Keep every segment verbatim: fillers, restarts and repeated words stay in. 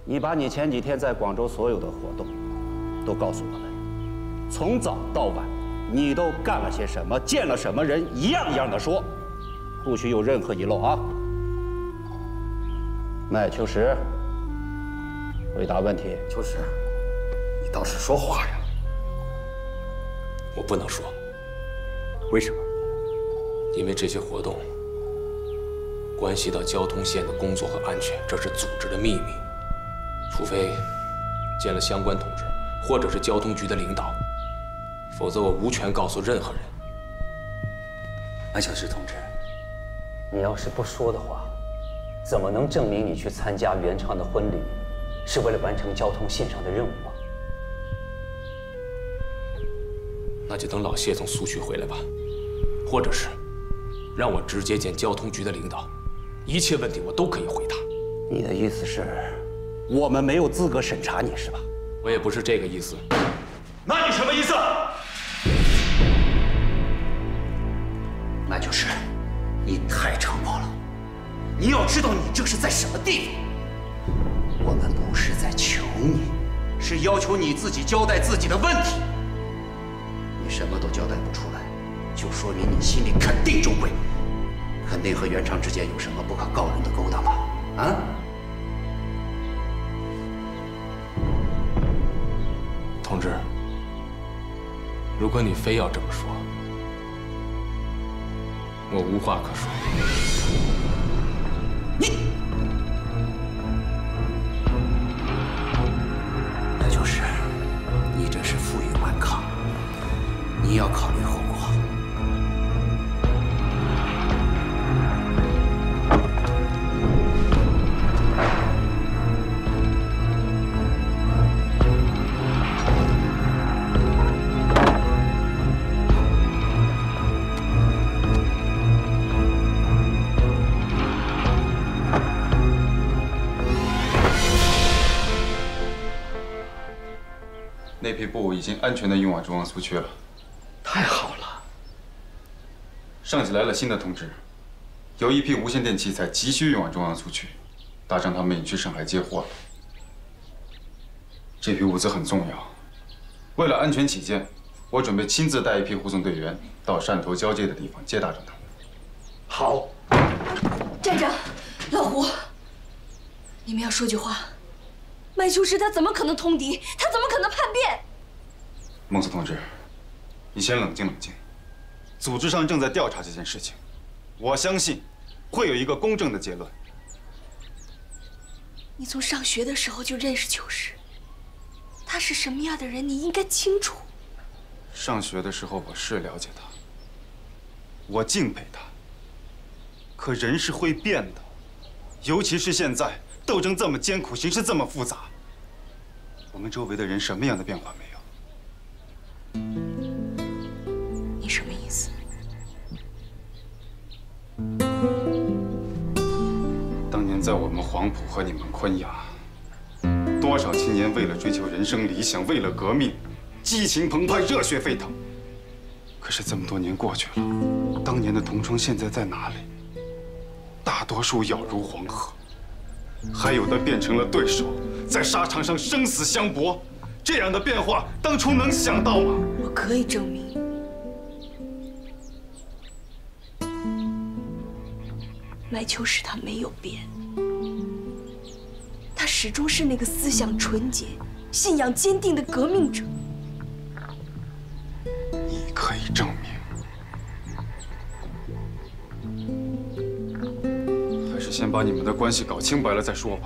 你把你前几天在广州所有的活动都告诉我们，从早到晚你都干了些什么，见了什么人，一样一样的说，不许有任何遗漏啊！麦秋实，回答问题。 秋实，你倒是说话呀！ 我不能说， 为什么？ 因为这些活动关系到交通线的工作和安全，这是组织的秘密。除非见了相关同志，或者是交通局的领导，否则我无权告诉任何人。 麦秋实同志， 你要是不说的话，怎么能证明你去参加原唱的婚礼是为了完成交通线上的任务啊？ 那就等老谢从苏区回来吧，或者是让我直接见交通局的领导，一切问题我都可以回答。 你的意思是，我们没有资格审查你是吧？ 我也不是这个意思。 那你什么意思？麦秋实，你太猖狂了！你要知道，你这是在什么地方？我们不是在求你，是要求你自己交代自己的问题。你什么都交代不出来，就说明你心里肯定中贵，肯定和原唱之间有什么不可告人的勾当吧？啊？ 同志，如果你非要这么说，我无话可说。 你，那就是你这是负隅顽抗，你要考虑后果。 那批布已经安全地运往中央苏区了。 太好了！ 上级来了新的通知，有一批无线电器材急需运往中央苏区，大张他们已去上海接货了。这批物资很重要，为了安全起见，我准备亲自带一批护送队员到汕头交界的地方接大张他们。 好。 站长，老胡，你们要说句话。麦秋实他怎么可能通敌？他怎么可能叛变？ 孟四同志，你先冷静冷静。组织上正在调查这件事情，我相信会有一个公正的结论。 你从上学的时候就认识秋实，他是什么样的人，你应该清楚。 上学的时候我是了解他，我敬佩他。可人是会变的，尤其是现在斗争这么艰苦，形势这么复杂，我们周围的人什么样的变化没有？ 你什么意思？ 当年在我们黄埔和你们昆崖，多少青年为了追求人生理想，为了革命，激情澎湃，热血沸腾。可是这么多年过去了，当年的同窗现在在哪里？大多数杳如黄河，还有的变成了对手，在沙场上生死相搏。这样的变化，当初能想到吗？ 我可以证明，麦秋实他没有变，他始终是那个思想纯洁、信仰坚定的革命者。 你可以证明。先把你们的关系搞清白了再说吧。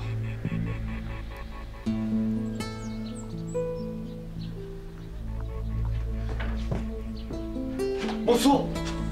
莫苏，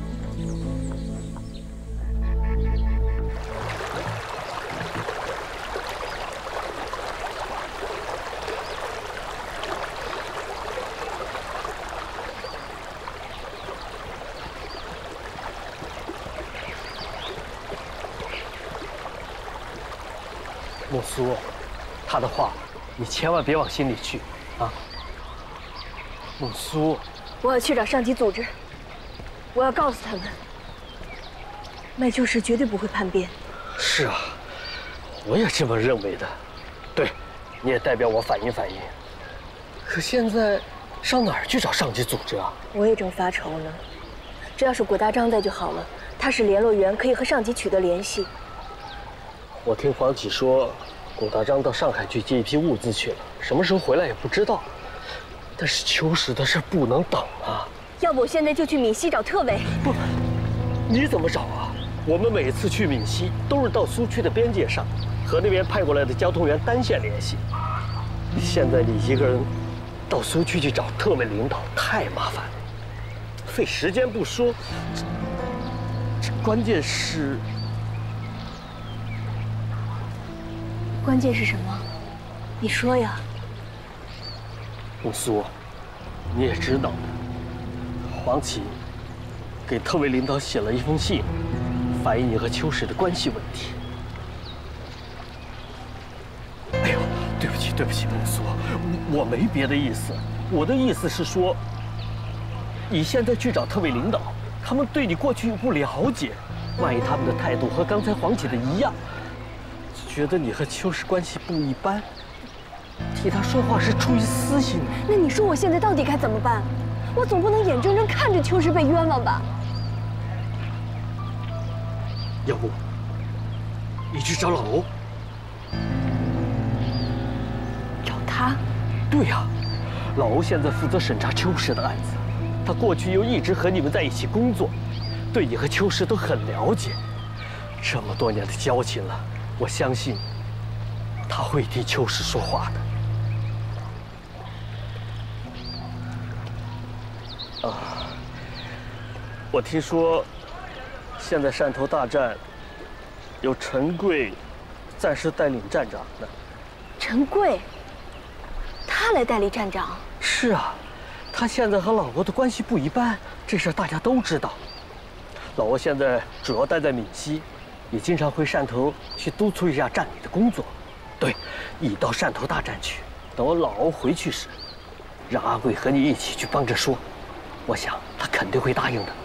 莫苏，他的话你千万别往心里去啊！莫苏， 我要去找上级组织，我要告诉他们，麦秋实绝对不会叛变。 是啊，我也这么认为的。对， 你也代表我反映反映。可现在上哪儿去找上级组织啊？ 我也正发愁呢。只要是谷大章在就好了，他是联络员，可以和上级取得联系。 我听黄启说，谷大章到上海去接一批物资去了，什么时候回来也不知道。但是秋实的事不能等啊！ 要不我现在就去闽西找特委。 不，你怎么找啊？我们每次去闽西都是到苏区的边界上，和那边派过来的交通员单线联系。现在你一个人到苏区去找特委领导太麻烦了，费时间不说，这这关键是…… 关键是什么？你说呀。 穆苏，你也知道的，黄启给特委领导写了一封信，反映你和秋实的关系问题。哎呦，对不起，对不起，穆苏，我没别的意思，我的意思是说，你现在去找特委领导，他们对你过去又不了解，万一他们的态度和刚才黄启的一样，觉得你和秋实关系不一般。替他说话是出于私心。 那你说我现在到底该怎么办？我总不能眼睁睁看着秋实被冤枉吧？ 要不，你去找老欧。 找他？ 对呀，老欧现在负责审查秋实的案子，他过去又一直和你们在一起工作，对你和秋实都很了解。这么多年的交情了，我相信他会替秋实说话的。啊，我听说现在汕头大战由陈贵暂时带领站长呢。 陈贵，他来代理站长？ 是啊，他现在和老欧的关系不一般，这事大家都知道。老欧现在主要待在闽西，也经常回汕头去督促一下站里的工作。对，你到汕头大战去，等我老欧回去时，让阿贵和你一起去帮着说。我想他肯定会答应的。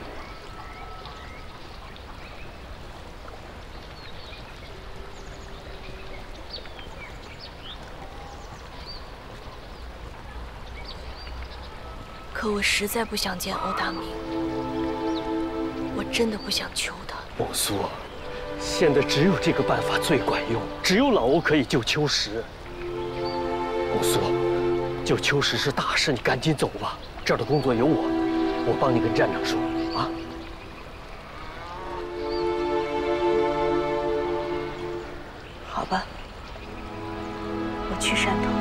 可我实在不想见欧大明，我真的不想求他。 穆苏，现在只有这个办法最管用，只有老欧可以救秋实。穆苏，救秋实是大事，你赶紧走吧，这儿的工作有我。我帮你跟站长说啊。 好吧，我去汕头。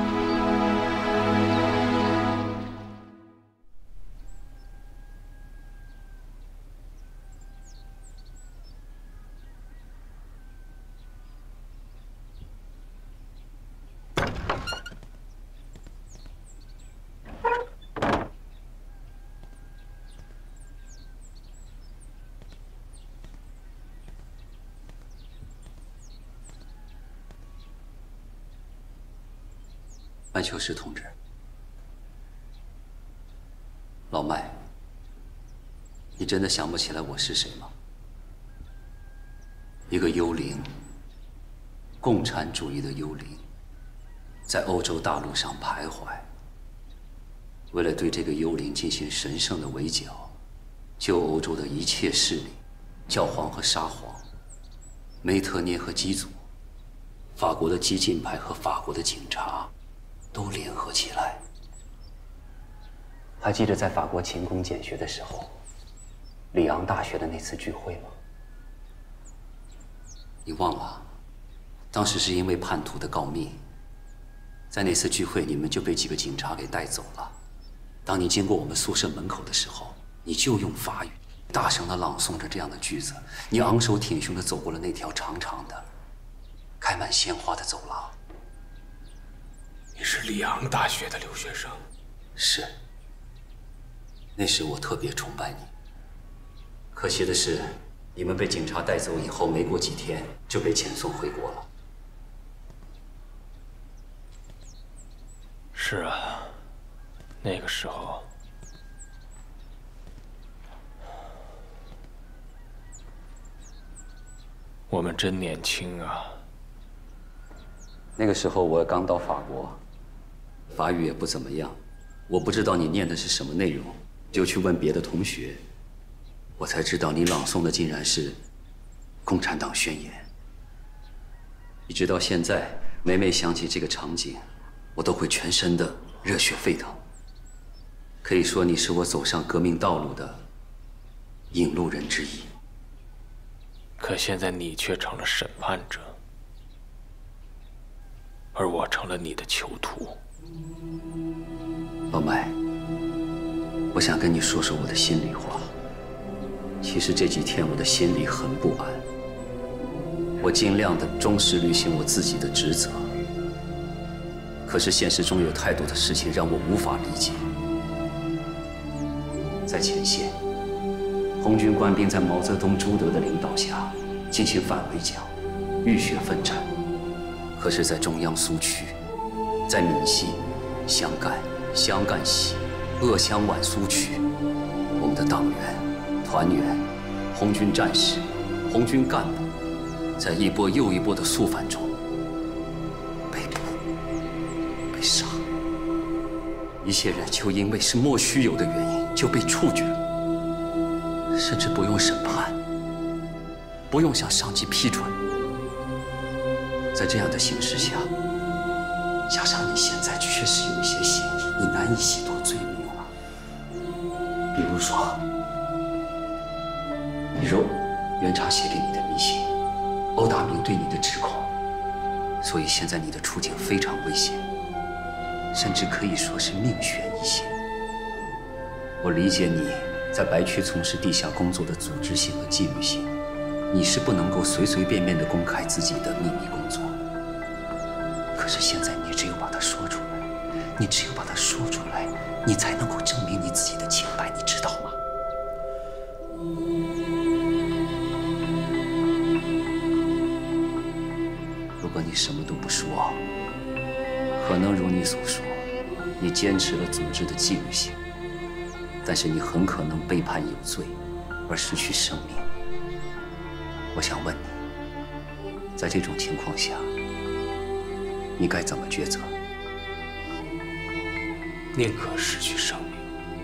麦秋实同志，老麦，你真的想不起来我是谁吗？一个幽灵，共产主义的幽灵，在欧洲大陆上徘徊。为了对这个幽灵进行神圣的围剿，救欧洲的一切势力，教皇和沙皇，梅特涅和基祖，法国的激进派和法国的警察。都联合起来。还记得在法国勤工俭学的时候，里昂大学的那次聚会吗？你忘了？当时是因为叛徒的告密，在那次聚会你们就被几个警察给带走了。当你经过我们宿舍门口的时候，你就用法语大声地朗诵着这样的句子，你昂首挺胸地走过了那条长长的、开满鲜花的走廊。 你是里昂大学的留学生？ 是。那时我特别崇拜你。可惜的是，你们被警察带走以后，没过几天就被遣送回国了。 是啊，那个时候，我们真年轻啊。 那个时候我刚到法国，法语也不怎么样，我不知道你念的是什么内容，就去问别的同学，我才知道你朗诵的竟然是《共产党宣言》。一直到现在，每每想起这个场景，我都会全身的热血沸腾。可以说，你是我走上革命道路的引路人之一。 可现在你却成了审判者，而我成了你的囚徒。 老麦，我想跟你说说我的心里话。其实这几天我的心里很不安。我尽量的忠实履行我自己的职责，可是现实中有太多的事情让我无法理解。在前线，红军官兵在毛泽东、朱德的领导下进行反围剿，浴血奋战。可是，在中央苏区，在闽西、湘赣、湘赣西、鄂湘皖苏区，我们的党员、团员、红军战士、红军干部，在一波又一波的肃反中被捕、被杀。一些人就因为是莫须有的原因就被处决，甚至不用审判，不用向上级批准。在这样的形势下，加上你现在确实有一些嫌疑，你难以洗脱罪名了。比如说，比如袁查写给你的密信，欧大明对你的指控，所以现在你的处境非常危险，甚至可以说是命悬一线。我理解你在白区从事地下工作的组织性和纪律性，你是不能够随随便便地公开自己的秘密工作。可是现在你只有把它说出来，你只有把它说出来，你才能够证明你自己的清白，你知道吗？如果你什么都不说，可能如你所说，你坚持了组织的纪律性，但是你很可能被判有罪，而失去生命。我想问你，在这种情况下，你该怎么抉择？ 宁可失去生命，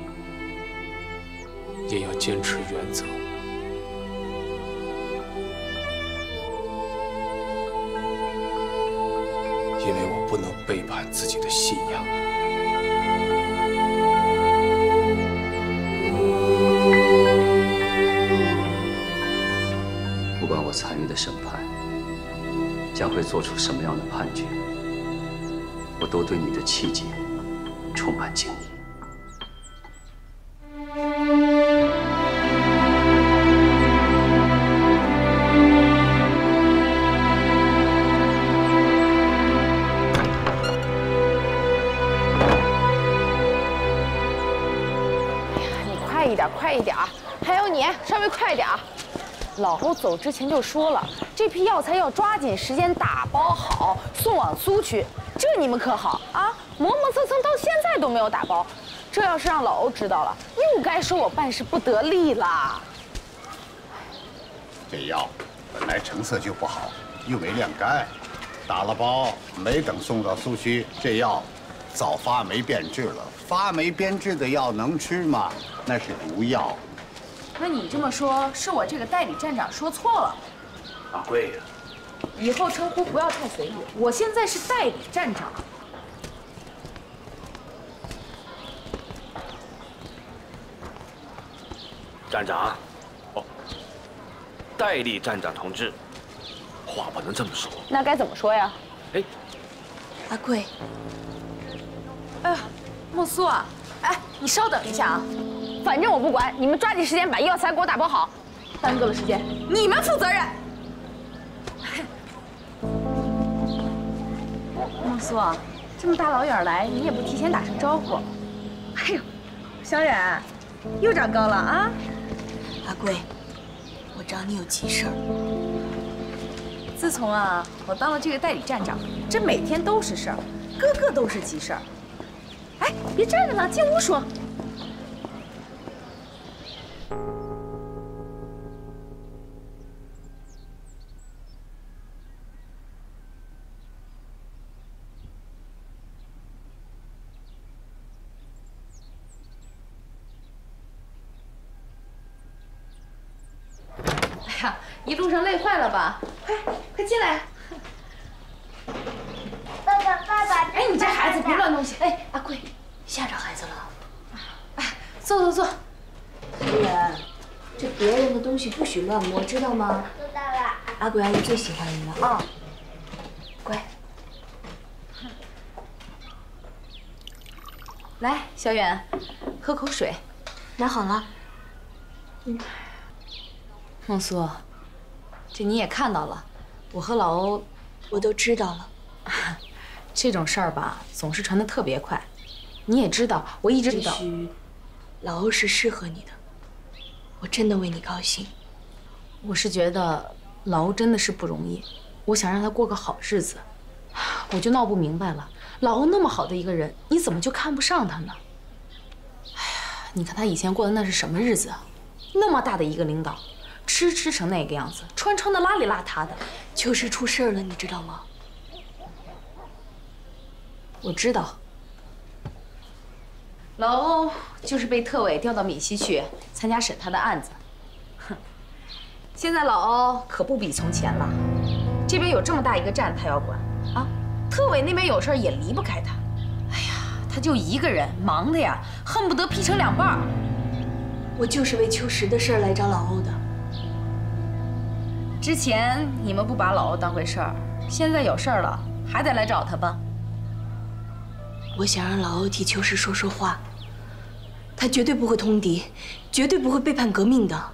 也要坚持原则。因为我不能背叛自己的信仰。 不管我参与的审判将会做出什么样的判决，我都对你的气节充满敬意。 快一点，快一点！还有你，稍微快点。老欧走之前就说了，这批药材要抓紧时间打包好，送往苏区。这你们可好啊？磨磨蹭蹭到现在都没有打包，这要是让老欧知道了，又该说我办事不得力了。 这药本来成色就不好，又没晾干，打了包没等送到苏区，这药早发霉变质了。发霉变质的药能吃吗？那是毒药。 那你这么说，是我这个代理站长说错了。 阿贵呀， 以后称呼不要太随意，我现在是代理站长。 站长，哦，代理站长同志，话不能这么说。 那该怎么说呀？ 哎， 阿贵， 哎呀，莫苏啊，哎，你稍等一下啊，反正我不管，你们抓紧时间把药材给我打包好，耽搁了时间，你们负责任。莫苏啊，这么大老远来，你也不提前打声招呼。哎呦，小冉，又长高了啊！ 阿贵，我找你有急事儿。 自从啊，我当了这个代理站长，这每天都是事儿，个个都是急事儿。哎，别站着了，进屋说。 呀，一路上累坏了吧？快快进来！ 爸爸，爸爸！ 哎，你这孩子别乱东西！ 哎，阿贵，吓着孩子了。 哎，坐坐坐。 小远，这别人的东西不许乱摸，知道吗？ 知道了。 阿贵阿姨最喜欢你了啊！乖。 来，小远，喝口水。 拿好了。 嗯。孟苏，这你也看到了，我和老欧， 我都知道了。 这种事儿吧，总是传得特别快。你也知道，我一直知道。 也许老欧是适合你的，我真的为你高兴。 我是觉得老欧真的是不容易，我想让他过个好日子，我就闹不明白了。老欧那么好的一个人，你怎么就看不上他呢？哎呀，你看他以前过的那是什么日子啊？那么大的一个领导，吃吃成那个样子，穿穿的邋里邋遢的。 秋实出事了，你知道吗？ 我知道。老欧就是被特委调到闽西去参加审他的案子。哼，现在老欧可不比从前了，这边有这么大一个站他要管啊，特委那边有事儿也离不开他。哎呀，他就一个人，忙的呀，恨不得劈成两半。 我就是为秋实的事儿来找老欧的。 之前你们不把老欧当回事儿，现在有事儿了还得来找他吧？ 我想让老欧替秋实说说话，他绝对不会通敌，绝对不会背叛革命的。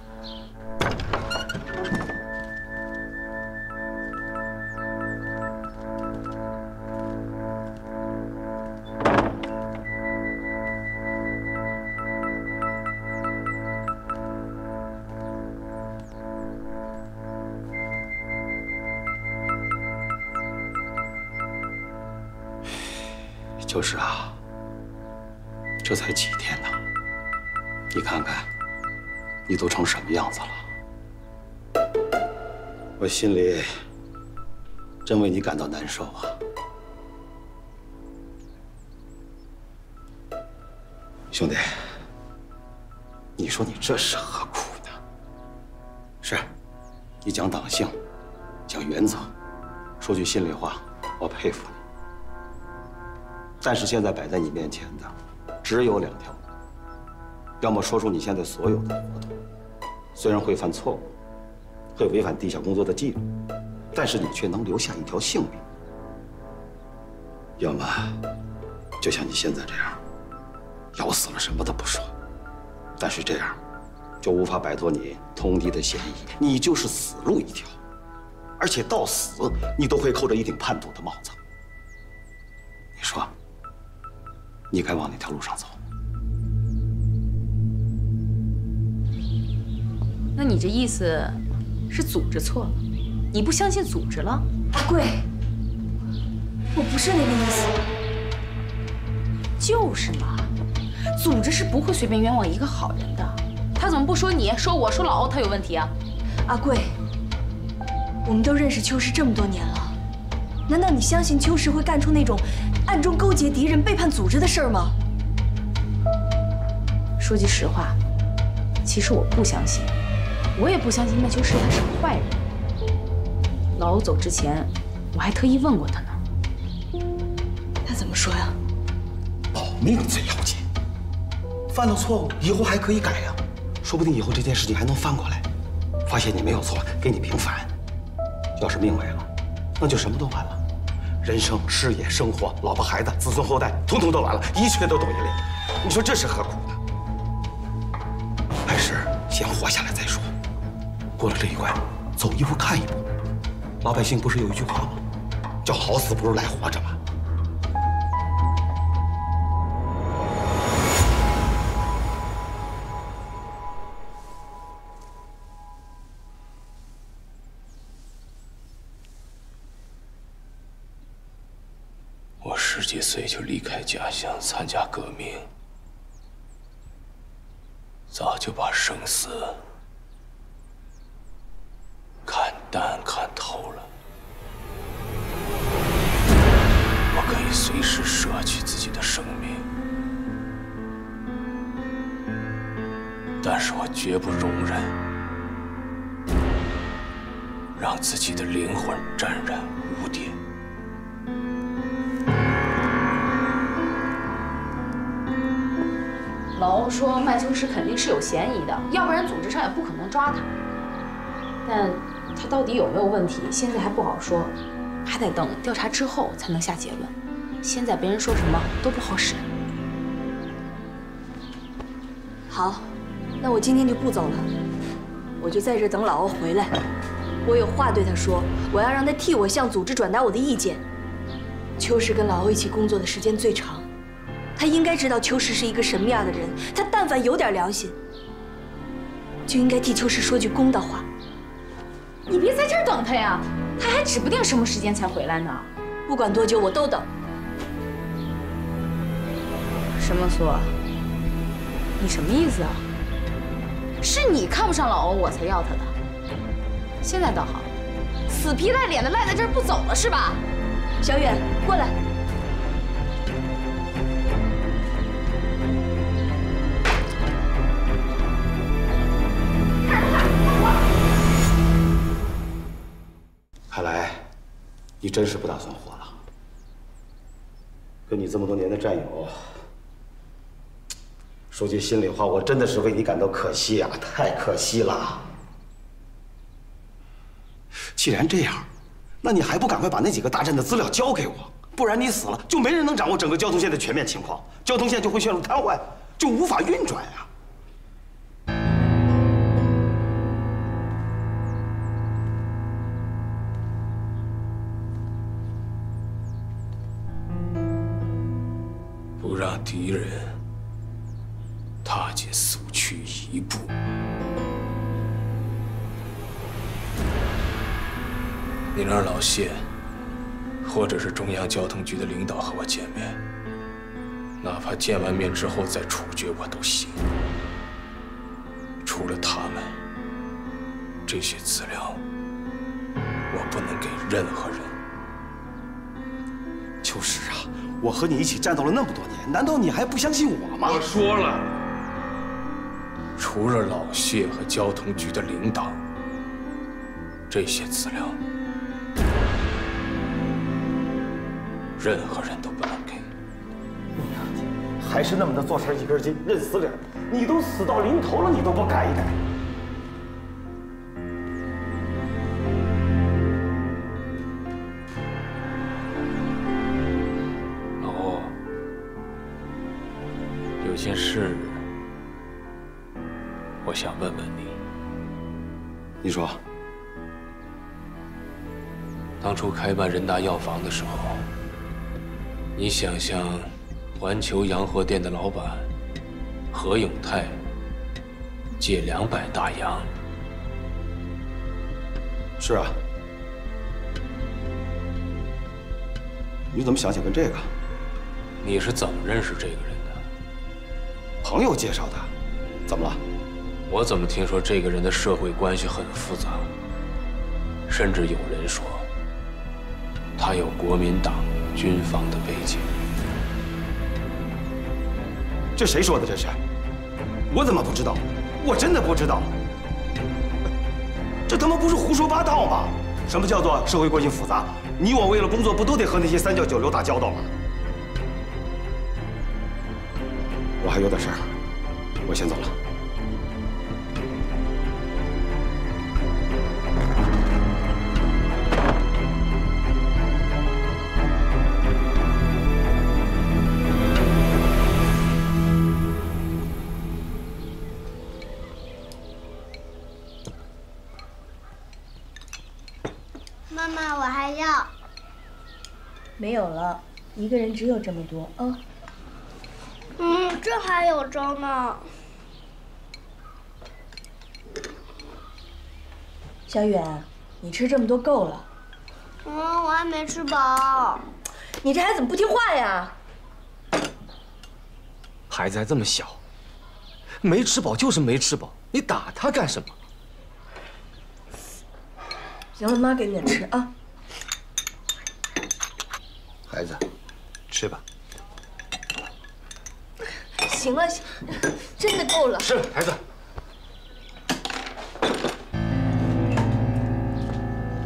就是啊，这才几天呢，你看看，你都成什么样子了？我心里真为你感到难受啊。兄弟，你说你这是何苦呢？是，你讲党性，讲原则，说句心里话，我佩服你。但是现在摆在你面前的只有两条路：要么说出你现在所有的活动，虽然会犯错误，会违反地下工作的纪律，但是你却能留下一条性命；要么就像你现在这样，咬死了什么都不说，但是这样就无法摆脱你通敌的嫌疑，你就是死路一条，而且到死你都会扣着一顶叛徒的帽子。你说？你该往哪条路上走？ 那你这意思是组织错了？你不相信组织了？ 阿贵，我不是那个意思。 就是嘛，组织是不会随便冤枉一个好人的。他怎么不说你，说我，说老欧他有问题啊？ 阿贵，我们都认识秋实这么多年了，难道你相信秋实会干出那种暗中勾结敌人、背叛组织的事儿吗？ 说句实话，其实我不相信，我也不相信那秋实他是个坏人。老欧走之前，我还特意问过他呢。 他怎么说呀？ 保命最要紧，犯了错误以后还可以改呀，说不定以后这件事情还能翻过来，发现你没有错，给你平反。要是命没了，那就什么都完了。人生、事业、生活、老婆、孩子、子孙后代，统统都完了，一切都等于零。你说这是何苦呢？还是先活下来再说。过了这一关，走一步看一步。老百姓不是有一句话吗？叫好死不如赖活着吗？ 我十几岁就离开家乡参加革命，早就把生死看淡看透了。我可以随时舍去自己的生命，但是我绝不容忍让自己的灵魂沾染污点。 老欧说麦秋实肯定是有嫌疑的，要不然组织上也不可能抓他。但他到底有没有问题，现在还不好说，还得等调查之后才能下结论。现在别人说什么都不好使。 好，那我今天就不走了，我就在这等老欧回来。我有话对他说，我要让他替我向组织转达我的意见。秋实跟老欧一起工作的时间最长，他应该知道秋实是一个什么样的人。他但凡有点良心，就应该替秋实说句公道话。 你别在这儿等他呀，他还指不定什么时间才回来呢。 不管多久，我都等。 什么苏？你什么意思啊？是你看不上老欧，我才要他的。现在倒好，死皮赖脸的赖在这儿不走了是吧？ 小远，过来。 看来你真是不打算活了。跟你这么多年的战友，说句心里话，我真的是为你感到可惜呀，太可惜了。既然这样，那你还不赶快把那几个大战的资料交给我？不然你死了，就没人能掌握整个交通线的全面情况，交通线就会陷入瘫痪，就无法运转呀。 不让敌人踏进苏区一步。你让老谢，或者是中央交通局的领导和我见面，哪怕见完面之后再处决我都行。除了他们，这些资料我不能给任何人。 秋实啊，我和你一起战斗了那么多年，难道你还不相信我吗？ 我说了，除了老谢和交通局的领导，这些资料任何人都不能给。 你呀，还是那么的做事一根筋，认死理儿。你都死到临头了，你都不改一改。 老欧，有件事我想问问你。 你说。 当初开办人大药房的时候，你想向环球洋货店的老板何永泰借两百大洋。 是啊。你怎么想起跟这个？ 你是怎么认识这个人的？ 朋友介绍的。怎么了？ 我怎么听说这个人的社会关系很复杂，甚至有人说他有国民党军方的背景。 这谁说的？这是？我怎么不知道？我真的不知道。这他妈不是胡说八道吗？什么叫做社会关系复杂？你我为了工作，不都得和那些三教九流打交道吗？我还有点事儿，我先走了。 妈妈，我还要。 没有了，一个人只有这么多啊。 嗯，这还有粥呢。 小远，你吃这么多够了。 嗯，我还没吃饱。 你这孩子怎么不听话呀？ 孩子还这么小，没吃饱就是没吃饱，你打他干什么？ 行了，妈给你点吃啊。 孩子，吃吧。 行了，行，真的够了。 是，孩子。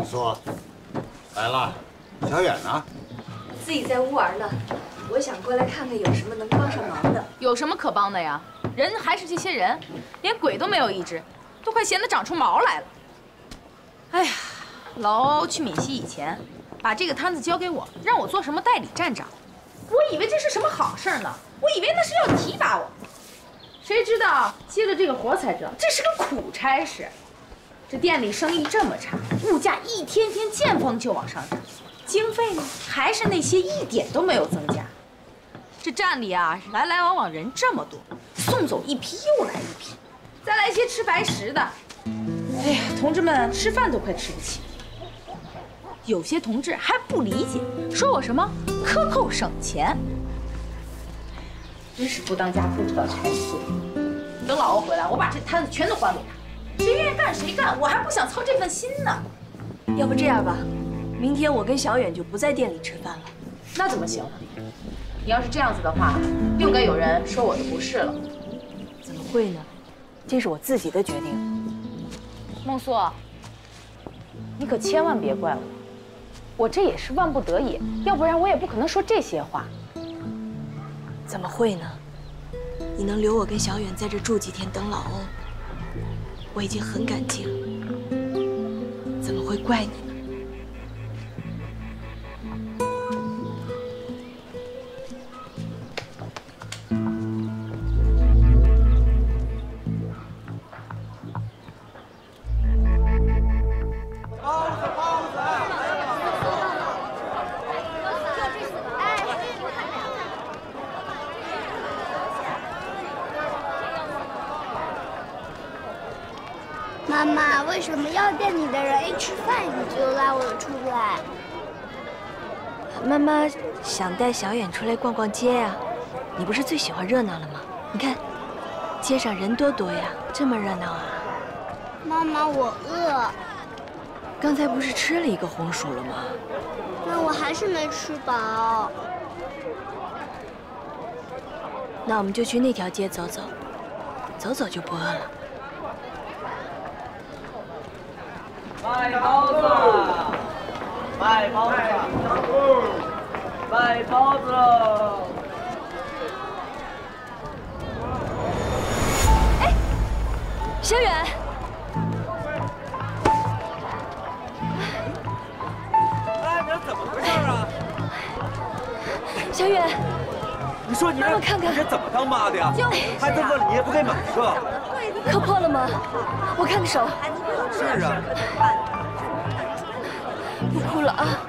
苏，来了。小远呢？ 自己在屋玩呢。我想过来看看有什么能帮上忙的。 有什么可帮的呀？人还是这些人，连鬼都没有一只，都快闲得长出毛来了。哎呀，老欧去闽西以前，把这个摊子交给我，让我做什么代理站长。我以为这是什么好事呢，我以为那是要提拔我。谁知道接了这个活才知道，这是个苦差事。这店里生意这么差，物价一天天见风就往上涨，经费呢还是那些，一点都没有增加。这站里啊，来来往往人这么多，送走一批又来一批，再来些吃白食的。哎呀，同志们吃饭都快吃不起。有些同志还不理解，说我什么克扣省钱，真是不当家不知道拆卸。等老欧回来，我把这摊子全都还给他，谁愿意干谁干，我还不想操这份心呢。 要不这样吧，明天我跟小远就不在店里吃饭了。 那怎么行？你要是这样子的话，又该有人说我的不是了。 怎么会呢？这是我自己的决定。 孟苏，你可千万别怪我，我这也是万不得已，要不然我也不可能说这些话。 怎么会呢？你能留我跟小远在这住几天等老欧，我已经很感激了。怎么会怪你呢？ 妈妈，为什么药店里的人一吃饭你就拉我出来？ 妈妈想带小远出来逛逛街呀。你不是最喜欢热闹了吗？你看，街上人多多呀，这么热闹啊！ 妈妈，我饿。 刚才不是吃了一个红薯了吗？ 那我还是没吃饱。 那我们就去那条街走走，走走就不饿了。 卖包子，卖包子，卖包子喽！ 哎，小远， 哎，你怎么回事啊？ 小远， 你说你让我看看这怎么当妈的呀？孩子饿了你也不给买一个。 磕破了吗？我看看手。 是啊。 不哭了啊！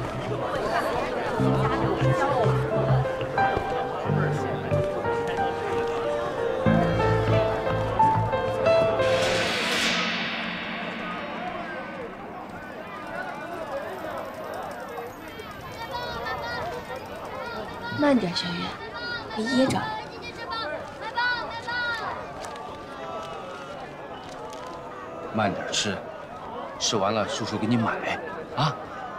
慢点，小月，别噎着。 慢点吃，吃完了叔叔给你买，啊！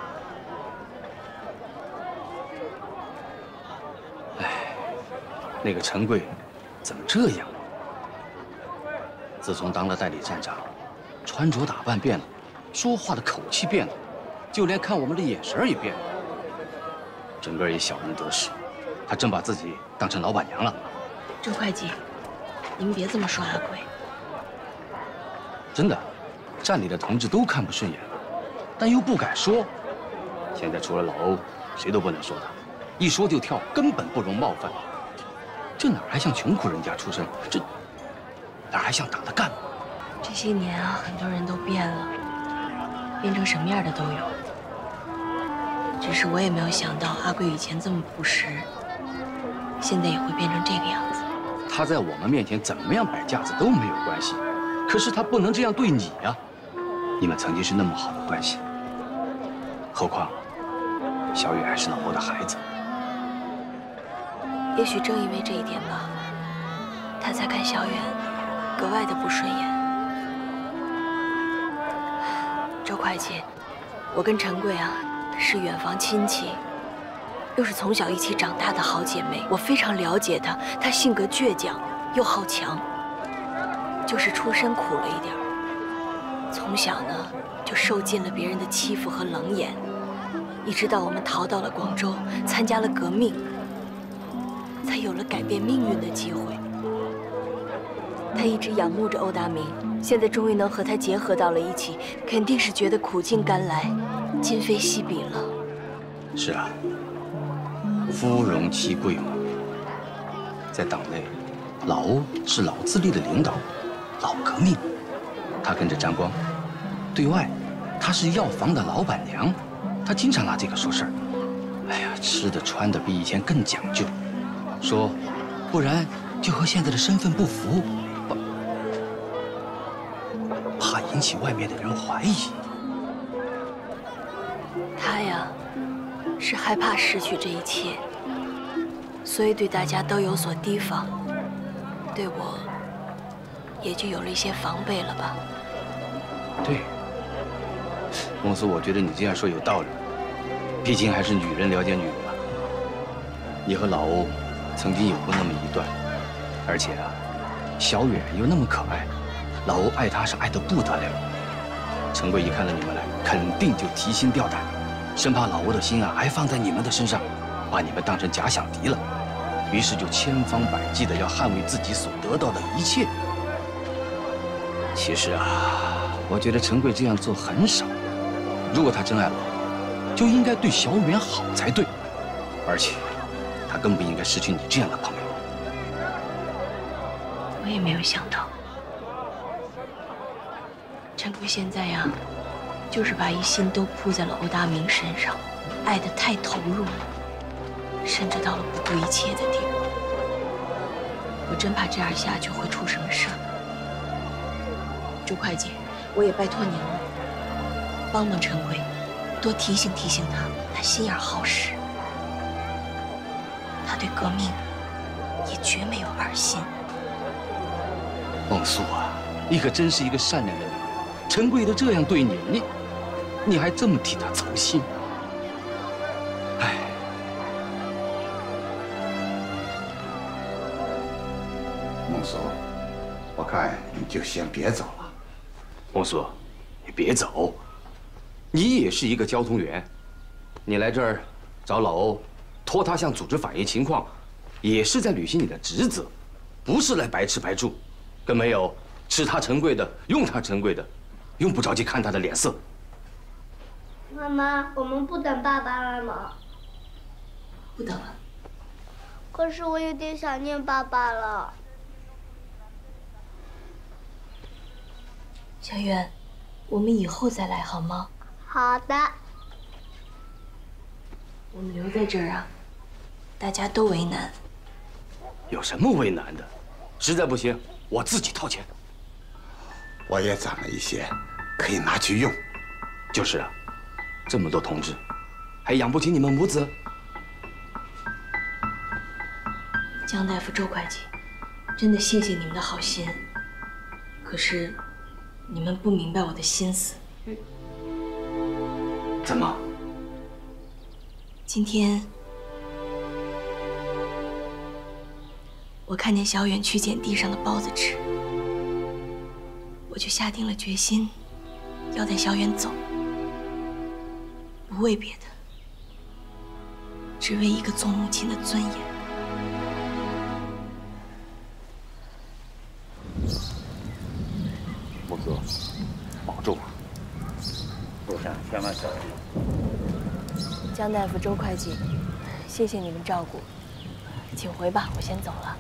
哎，那个陈贵怎么这样？自从当了代理站长，穿着打扮变了，说话的口气变了，就连看我们的眼神也变了。整个一小人得势，他真把自己当成老板娘了。 周会计，您别这么说阿贵。 真的，站里的同志都看不顺眼，但又不敢说。现在除了老欧，谁都不能说他，一说就跳，根本不容冒犯。这哪还像穷苦人家出身？这哪还像党的干部？ 这些年啊，很多人都变了，变成什么样的都有。只是我也没有想到，阿贵以前这么朴实，现在也会变成这个样子。 他在我们面前怎么样摆架子都没有关系。可是他不能这样对你呀！你们曾经是那么好的关系，何况小雨还是老欧的孩子。 也许正因为这一点吧，他才看小远格外的不顺眼。周会计，我跟陈贵啊是远房亲戚，又是从小一起长大的好姐妹，我非常了解她。她性格倔强又好强。就是出身苦了一点儿，从小呢就受尽了别人的欺负和冷眼，一直到我们逃到了广州，参加了革命，才有了改变命运的机会。他一直仰慕着欧达明，现在终于能和他结合到了一起，肯定是觉得苦尽甘来，今非昔比了。 是啊，夫荣妻贵嘛。在党内，老欧是老资历的领导，老革命。他跟着沾光。对外，他是药房的老板娘，他经常拿这个说事儿。哎呀，吃的穿的比以前更讲究，说不然就和现在的身份不符，怕引起外面的人怀疑。 他呀，是害怕失去这一切，所以对大家都有所提防，对我也就有了一些防备了吧。 对，孟苏，我觉得你这样说有道理。毕竟还是女人了解女人嘛。你和老欧曾经有过那么一段，而且啊，小远又那么可爱，老欧爱她是爱得不得了。陈贵一看到你们来，肯定就提心吊胆，生怕老欧的心啊还放在你们的身上，把你们当成假想敌了，于是就千方百计的要捍卫自己所得到的一切。其实啊，我觉得陈贵这样做很傻。如果他真爱老欧，就应该对小远好才对，而且他更不应该失去你这样的朋友。 我也没有想到，陈贵现在呀，就是把一心都扑在了欧达明身上，爱得太投入了，甚至到了不顾一切的地步。我真怕这样下去会出什么事儿。朱会计，我也拜托您了，帮帮陈贵，多提醒提醒他，他心眼好使，他对革命也绝没有二心。 孟苏啊，你可真是一个善良的女人。陈贵都这样对你，你你还这么替他操心。哎， 孟苏，我看你就先别走了。 孟苏，你别走，你也是一个交通员，你来这儿找老欧，托他向组织反映情况，也是在履行你的职责，不是来白吃白住，更没有吃他陈贵的，用他陈贵的，用不着急看他的脸色。 妈妈，我们不等爸爸了吗？ 不等了。 可是我有点想念爸爸了。 小远，我们以后再来好吗？ 好的。 我们留在这儿啊，大家都为难。 有什么为难的？实在不行，我自己掏钱。 我也攒了一些，可以拿去用。 就是啊，这么多同志，还养不起你们母子。 江大夫、周会计，真的谢谢你们的好心。可是，你们不明白我的心思。 怎么？ 今天我看见小远去捡地上的包子吃，我就下定了决心，要带小远走，不为别的，只为一个做母亲的尊严。 孟苏，保重啊！路上千万小心。 江大夫、周会计，谢谢你们照顾，请回吧，我先走了。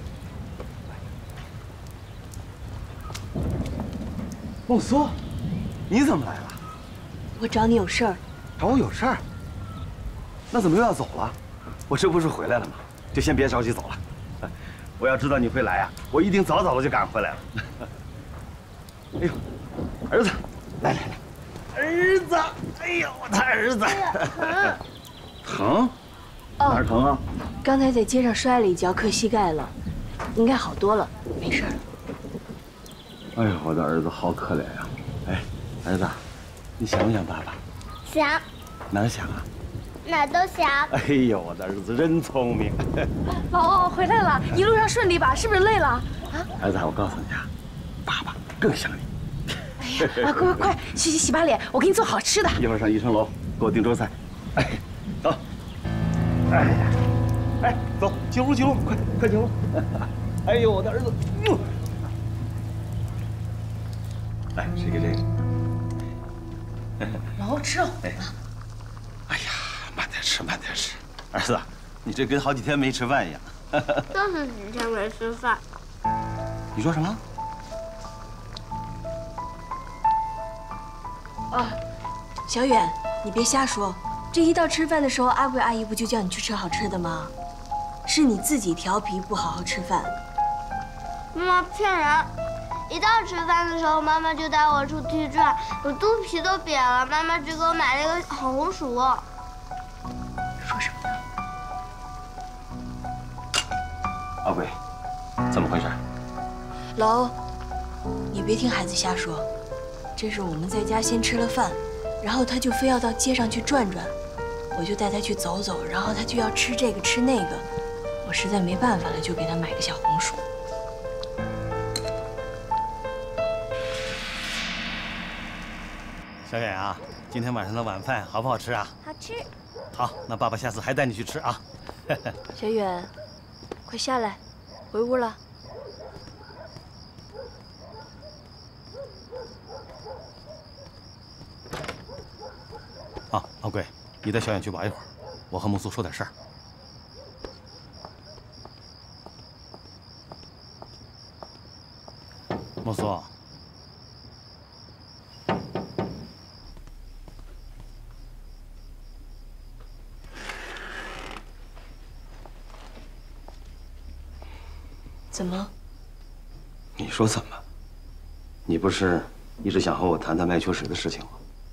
孟苏，你怎么来了？ 我找你有事儿。 找我有事儿？那怎么又要走了？我这不是回来了吗？就先别着急走了。我要知道你会来呀，我一定早早的就赶回来了。哎呦，儿子，来来来，儿子，哎呦，我的儿子，疼？哪儿疼啊？ 刚才在街上摔了一跤，磕膝盖了，应该好多了，没事儿。 哎呦，我的儿子好可怜呀！哎，儿子，你想不想爸爸？ 想。 哪儿想啊？ 哪儿都想。 哎呦，我的儿子真聪明。 老欧回来了，一路上顺利吧？是不是累了？啊？ 儿子，我告诉你啊，爸爸更想你。 哎啊，快快快，洗洗洗把脸，我给你做好吃的。 一会儿上一层楼给我订粥菜。哎，走。哎呀，哎，走，进屋进屋，快快进屋。哎呦，我的儿子。嗯。来，吃个这个。 老欧吃肉。 哎。哎呀，慢点吃，慢点吃。儿子，你这跟好几天没吃饭一样。 就是几天没吃饭。 你说什么？ 哦，小远，你别瞎说。这一到吃饭的时候，阿贵阿姨不就叫你去吃好吃的吗？是你自己调皮，不好好吃饭。 妈妈骗人！一到吃饭的时候，妈妈就带我出去转，我肚皮都瘪了。妈妈只给我买了一个小红薯。 说什么呢？ 阿贵，怎么回事？ 老欧，你别听孩子瞎说。这是我们在家先吃了饭，然后他就非要到街上去转转，我就带他去走走，然后他就要吃这个吃那个，我实在没办法了，就给他买个小红薯。 小远啊，今天晚上的晚饭好不好吃啊？ 好吃。 好，那爸爸下次还带你去吃啊。 小远，快下来，回屋了。 啊，阿贵，你带小远去玩一会儿，我和孟苏说点事儿。孟苏。 怎么？ 你说怎么？你不是一直想和我谈谈麦秋实的事情吗？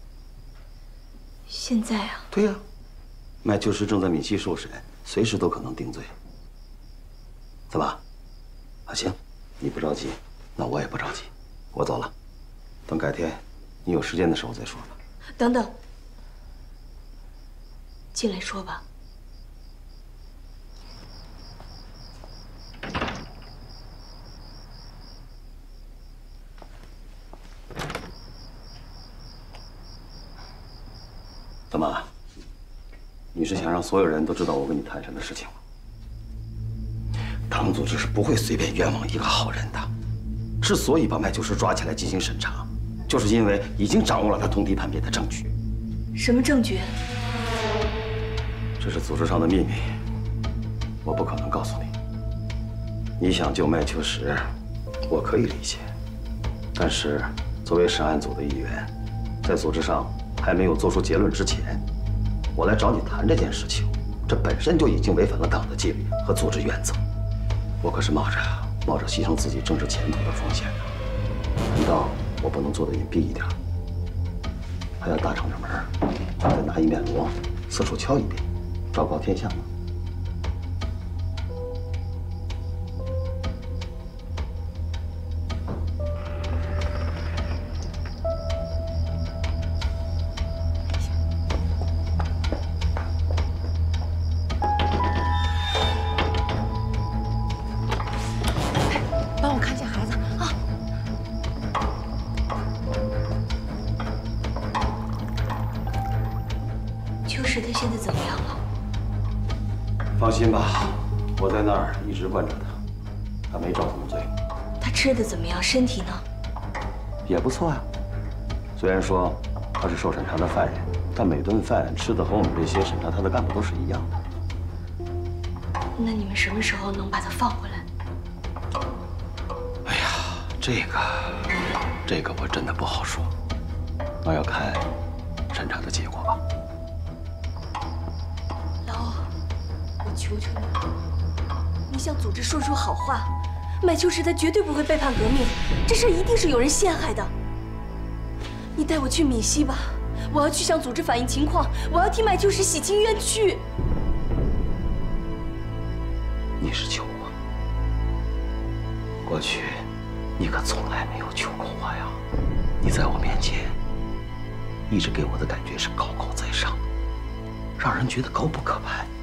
现在啊？ 对呀，麦秋实正在闽西受审，随时都可能定罪。怎么？啊，行，你不着急，那我也不着急，我走了。等改天你有时间的时候再说吧。 等等，进来说吧。 怎么？你是想让所有人都知道我跟你谈成的事情吗？唐组织是不会随便冤枉一个好人的。之所以把麦秋实抓起来进行审查，就是因为已经掌握了他通敌叛变的证据。 什么证据？ 这是组织上的秘密，我不可能告诉你。你想救麦秋实，我可以理解。但是，作为审案组的一员，在组织上还没有做出结论之前，我来找你谈这件事情，这本身就已经违反了党的纪律和组织原则。我可是冒着冒着牺牲自己政治前途的风险的，难道我不能做得隐蔽一点？还要大敞着门，再拿一面锣四处敲一遍，昭告天下吗？放心吧，我在那儿一直关着他，他没遭什么罪。 他吃的怎么样？身体呢？ 也不错啊。虽然说他是受审查的犯人，但每顿饭吃的和我们这些审查他的干部都是一样的。 那你们什么时候能把他放回来？ 哎呀，这个，这个我真的不好说，那要看审查的结果吧。 求求你，你向组织说出好话。麦秋实他绝对不会背叛革命，这事一定是有人陷害的。你带我去闽西吧，我要去向组织反映情况，我要替麦秋实洗清冤屈。 你是求我？过去你可从来没有求过我呀。你在我面前一直给我的感觉是高高在上，让人觉得高不可攀。